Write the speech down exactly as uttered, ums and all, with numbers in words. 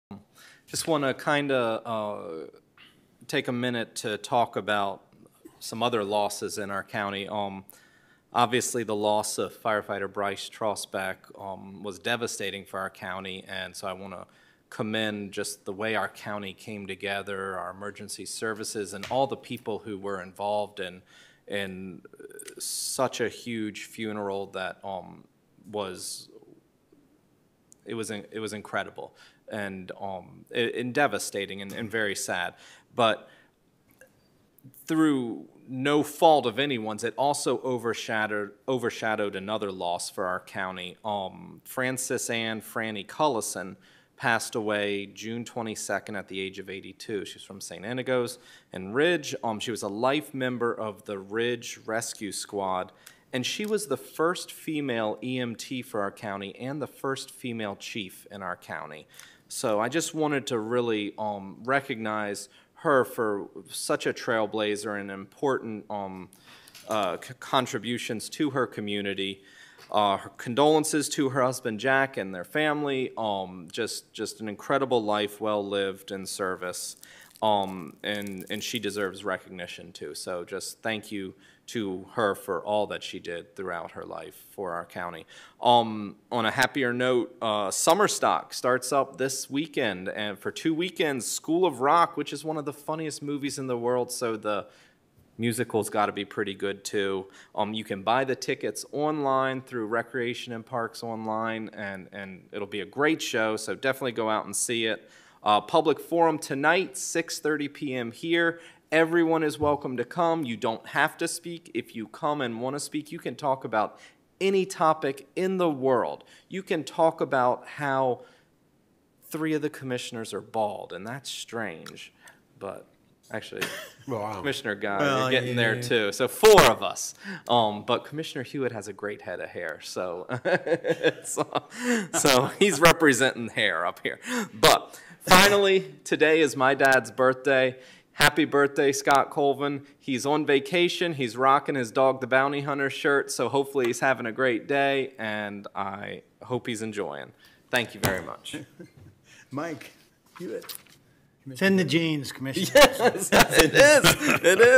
Just want to kind of uh, take a minute to talk about some other losses in our county. Um, obviously, the loss of firefighter Bryce Trosbeck um, was devastating for our county, and so I want to commend just the way our county came together, our emergency services, and all the people who were involved in in such a huge funeral that um, was it was it was incredible and um, and devastating and, and very sad. But through no fault of anyone's, it also overshadowed overshadowed another loss for our county. Um, Frances Ann Franny Cullison passed away June twenty-second at the age of eighty-two. She's from Saint Inigo's and Ridge. Um, she was a life member of the Ridge Rescue Squad, and she was the first female E M T for our county and the first female chief in our county. So I just wanted to really um, recognize her for such a trailblazer and important um, uh, contributions to her community. Uh, her condolences to her husband Jack and their family. Um, just, just an incredible life, well lived in service, um, and and she deserves recognition too. So just thank you to her for all that she did throughout her life for our county. Um, on a happier note, uh, Summer Stock starts up this weekend, and for two weekends, School of Rock, which is one of the funniest movies in the world. So the musical's got to be pretty good too. Um, you can buy the tickets online through Recreation and Parks Online, and, and it'll be a great show, so definitely go out and see it. Uh, public forum tonight, six thirty p m here. Everyone is welcome to come. You don't have to speak. If you come and want to speak, you can talk about any topic in the world. You can talk about how three of the commissioners are bald, and that's strange, but actually, wow. Commissioner Guy, well, you're getting yeah, there yeah. too. So four of us. Um, but Commissioner Hewitt has a great head of hair, so so, so he's representing hair up here. But finally, today is my dad's birthday. Happy birthday, Scott Colvin. He's on vacation. He's rocking his Dog the Bounty Hunter shirt, so hopefully he's having a great day, and I hope he's enjoying. Thank you very much. Mike Hewitt. It's in the genes, Commissioner. Yes, it is. It is.